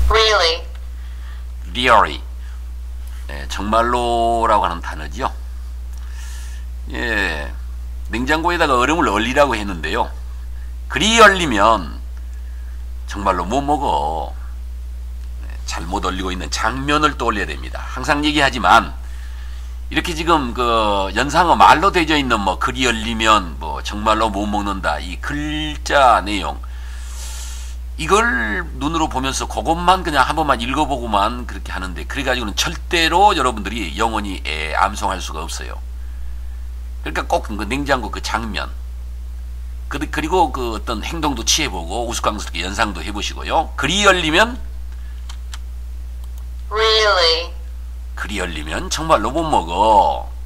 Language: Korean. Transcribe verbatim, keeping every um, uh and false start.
Really? really. 예, 정말로라고 하는 단어죠. 예, 냉장고에다가 얼음을 얼리라고 했는데요. 그리 얼리면 정말로 못 먹어. 예, 잘못 얼리고 있는 장면을 떠올려야 됩니다. 항상 얘기하지만 이렇게 지금 그 연상어 말로 되어 있는 뭐 그리 얼리면 뭐 정말로 못 먹는다 이 글자 내용 이걸 눈으로 보면서 그것만 그냥 한 번만 읽어보고만 그렇게 하는데 그래가지고는 절대로 여러분들이 영원히 에, 암송할 수가 없어요. 그러니까 꼭 그 냉장고 그 장면 그, 그리고 그 어떤 행동도 취해보고 우스꽝스럽게 연상도 해보시고요. 그리 열리면 Really? 그리 열리면 정말로 못 먹어.